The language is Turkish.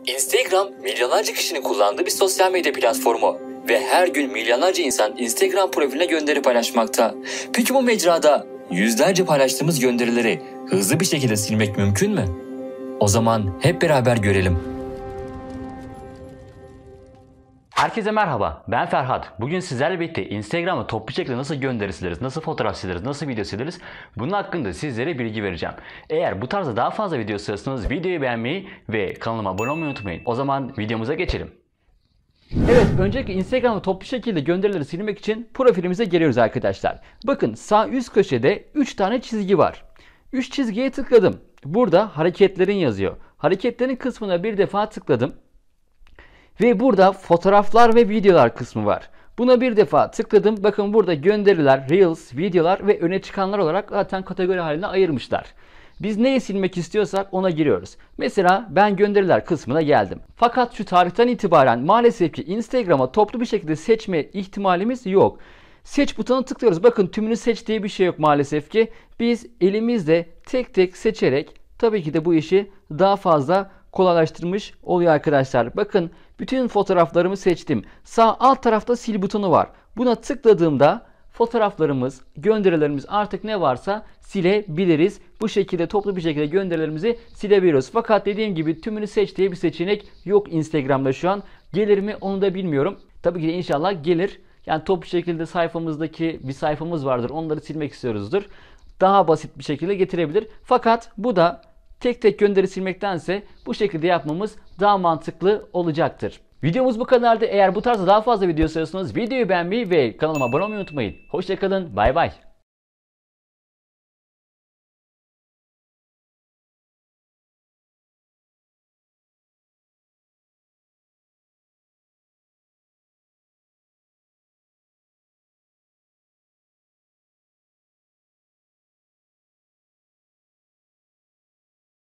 Instagram, milyonlarca kişinin kullandığı bir sosyal medya platformu ve her gün milyonlarca insan Instagram profiline gönderi paylaşmakta. Peki bu mecrada yüzlerce paylaştığımız gönderileri hızlı bir şekilde silmek mümkün mü? O zaman hep beraber görelim. Herkese merhaba, ben Ferhat. Bugün sizlerle birlikte Instagram'a toplu şekilde nasıl gönderi sileriz, nasıl fotoğraf sileriz, nasıl video sileriz bunun hakkında sizlere bilgi vereceğim. Eğer bu tarzda daha fazla video istiyorsanız videoyu beğenmeyi ve kanalıma abone olmayı unutmayın. O zaman videomuza geçelim. Evet, öncelikle Instagram'da toplu şekilde gönderileri silmek için profilimize geliyoruz arkadaşlar. Bakın sağ üst köşede 3 tane çizgi var. 3 çizgiye tıkladım. Burada hareketlerin yazıyor. Hareketlerin kısmına bir defa tıkladım. Ve burada fotoğraflar ve videolar kısmı var. Buna bir defa tıkladım. Bakın burada gönderiler, reels, videolar ve öne çıkanlar olarak zaten kategori haline ayırmışlar. Biz neyi silmek istiyorsak ona giriyoruz. Mesela ben gönderiler kısmına geldim. Fakat şu tarihten itibaren maalesef ki Instagram'a toplu bir şekilde seçme ihtimalimiz yok. Seç butonuna tıklıyoruz. Bakın tümünü seç diye bir şey yok maalesef ki. Biz elimizde tek tek seçerek tabii ki de bu işi daha fazla kolaylaştırmış oluyor arkadaşlar. Bakın bütün fotoğraflarımı seçtim. Sağ alt tarafta sil butonu var. Buna tıkladığımda fotoğraflarımız, gönderilerimiz artık ne varsa silebiliriz. Bu şekilde toplu bir şekilde gönderilerimizi silebiliyoruz. Fakat dediğim gibi tümünü seç diye bir seçenek yok Instagram'da şu an. Gelir mi onu da bilmiyorum. Tabii ki de inşallah gelir. Yani toplu şekilde sayfamızdaki bir sayfamız vardır. Onları silmek istiyoruzdur. Daha basit bir şekilde getirebilir. Fakat bu da tek tek gönderi silmektense bu şekilde yapmamız daha mantıklı olacaktır. Videomuz bu kadardı. Eğer bu tarzda daha fazla video istiyorsanız videoyu beğenmeyi ve kanalıma abone olmayı unutmayın. Hoşça kalın. Bay bay.